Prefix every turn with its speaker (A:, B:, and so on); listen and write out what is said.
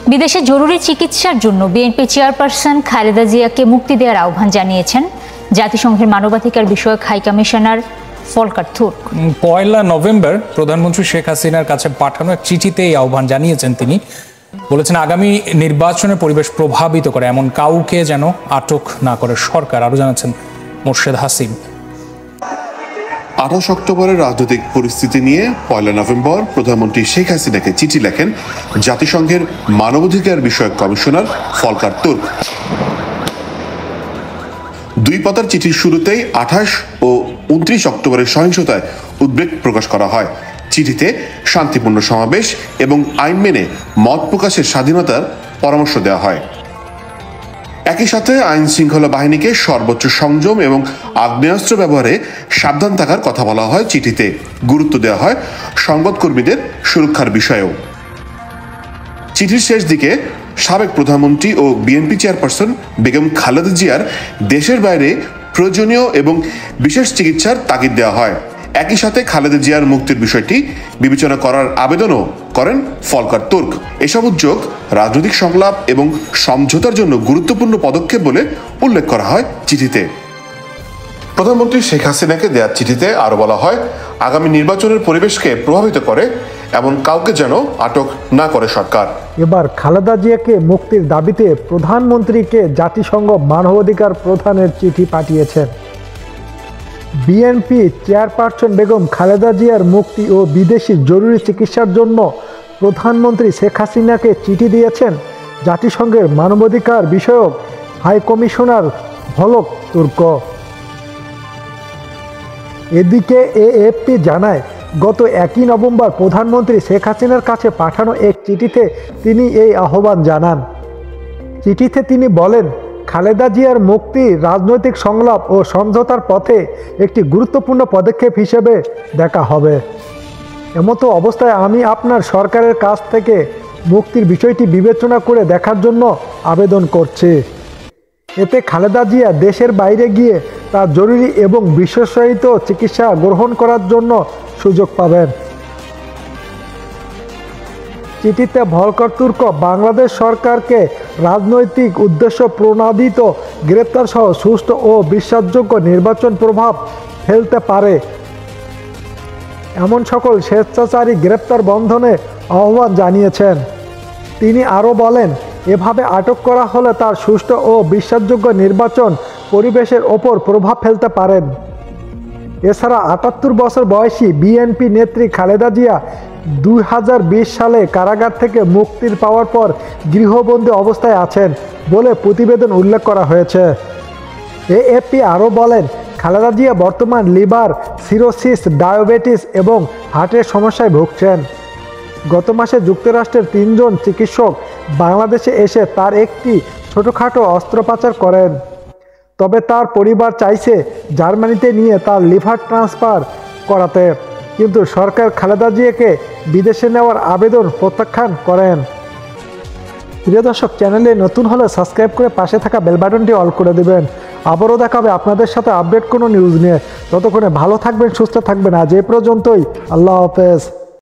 A: বিদেশে জরুরি চিকিৎসার জন্য বিএনপি চেয়ারপারসন খালেদা জিয়াকে মুক্তি দেওয়ার আহ্বান জানিয়েছেন জাতিসংঘের মানবাধিকার বিষয়ক high commissioner Volker Turk.
B: 1 November প্রধানমন্ত্রী শেখ হাসিনার কাছে পাঠানো এক চিঠিতে এই আহ্বান জানিয়েছেন তিনি। বলেছেন আগামী নির্বাচনের পরিবেশ প্রভাবিত করে এমন কাউকে যেন আটক না করে সরকার। আরো জানাচ্ছেন মোর্শেদ হাসিব।
C: 28 অক্টোবরের রাজনৈতিক পরিস্থিতি নিয়ে 1 নভেম্বর প্রধানমন্ত্রী শেখ হাসিনাকে চিঠি লেখেন জাতিসংঘের মানবাধিকার বিষয়ক কমিশনার ফলকার তুর্ক। 2 পাতার চিঠির শুরুতেই 28 ও 29 অক্টোবরের সহিংসতায় উদ্বেগ প্রকাশ করা হয়। চিঠিতে শান্তিপূর্ণ সমাবেশ এবং আইন মেনে মত প্রকাশের স্বাধীনতার পরামর্শ দেওয়া হয়। একই সাথে আইন শৃঙ্খলা বাহিনীকে সর্বোচ্চ সংযম এবং আগ্নেয়াস্ত্র ব্যবহারে সাবধান থাকার কথা বলা হয়। চিঠিতে গুরুত্ব দেওয়া হয় সংবাদকর্মীদের সুরক্ষার বিষয়েও। চিঠির শেষ দিকে সাবেক প্রধানমন্ত্রী ও বিএনপি চেয়ারপারসন বেগম খালেদা জিয়ার দেশের বাইরে প্রয়োজনীয় এবং বিশেষ চিকিৎসার তাগিদ দেওয়া হয়। একই সাথে খালেদা জিয়ার মুক্তির বিষয়টি বিবেচনা করার আবেদনও করেন ফলকার তুর্ক। এসব উদ্যোগ রাজনৈতিক সংলাপ এবং সমঝোতার জন্য গুরুত্বপূর্ণ পদক্ষেপ বলে উল্লেখ করা হয় চিঠিতে। প্রধানমন্ত্রী শেখ হাসিনাকে দেওয়া চিঠিতে আরো বলা হয় আগামী নির্বাচনের পরিবেশকে প্রভাবিত করে এমন কাউকে যেন আটক না করে সরকার।
D: এবার খালেদা জিয়াকে মুক্তির দাবিতে প্রধানমন্ত্রীকে জাতিসংঘ মানবাধিকার প্রধানের চিঠি পাঠিয়েছেন। বিএনপি চেয়ারপারসন বেগম খালেদা জিয়ার মুক্তি ও বিদেশি জরুরি চিকিৎসার জন্য প্রধানমন্ত্রী শেখ হাসিনাকে চিঠি দিয়েছেন জাতিসংঘের মানবাধিকার বিষয়ক হাই কমিশনার ফলক তুর্ক। এদিকে এএফপি জানায় গত 1 নভেম্বর প্রধানমন্ত্রী শেখ হাসিনার কাছে পাঠানো এক চিঠিতে তিনি এই আহ্বান জানান। চিঠিতে তিনি বলেন খালেদা জিয়ার মুক্তি রাজনৈতিক সংলাপ ও সমঝোতার পথে একটি গুরুত্বপূর্ণ পদক্ষেপ হিসেবে দেখা হবে। এমতো অবস্থায় আমি আপনার সরকারের কাছ থেকে মুক্তির বিষয়টি বিবেচনা করে দেখার জন্য আবেদন করছি। এতে খালেদা জিয়া দেশের বাইরে গিয়ে তার জরুরি এবং বিশেষায়িত চিকিৎসা গ্রহণ করার জন্য সুযোগ পাবেন। চিঠিতে ফলকার তুর্ক বাংলাদেশ সরকারকে রাজনৈতিক উদ্দেশ্য প্রণোদিত গ্রেপ্তার সহ সুষ্ঠু ও বিশ্বাসযোগ্য নির্বাচন প্রভাব ফেলতে পারে এমন সকল স্বেচ্ছাচারী গ্রেপ্তার বন্ধনে আহ্বান জানিয়েছেন। তিনি আরও বলেন এভাবে আটক করা হলে তার সুষ্ঠু ও বিশ্বাসযোগ্য নির্বাচন পরিবেশের ওপর প্রভাব ফেলতে পারেন। এছাড়া 78 বছর বয়সী বিএনপি নেত্রী খালেদা জিয়া 2020 সালে কারাগার থেকে মুক্তির পাওয়ার পর গৃহবন্দী অবস্থায় আছেন বলে প্রতিবেদন উল্লেখ করা হয়েছে। এএফপি আরও বলেন খালেদা জিয়া বর্তমান লিভার সিরোসিস, ডায়াবেটিস এবং হার্টের সমস্যায় ভুগছেন। গত মাসে যুক্তরাষ্ট্রের 3 জন চিকিৎসক বাংলাদেশে এসে তার একটি ছোটোখাটো অস্ত্রোপচার করেন। তবে তার পরিবার চাইছে জার্মানিতে নিয়ে তার লিভার ট্রান্সফার করাতে, কিন্তু সরকার খালেদা জিয়াকে বিদেশে নেওয়ার আবেদন প্রত্যাখ্যান করেন। প্রিয় দর্শক, চ্যানেলে নতুন হলে সাবস্ক্রাইব করে পাশে থাকা বেল বাটনটি অল করে দেবেন। আবারও দেখা হবে আপনাদের সাথে আপডেট কোনো নিউজ নিয়ে। ততক্ষণে ভালো থাকবেন, সুস্থ থাকবেন। আজ এই পর্যন্তই। আল্লাহ হাফেজ।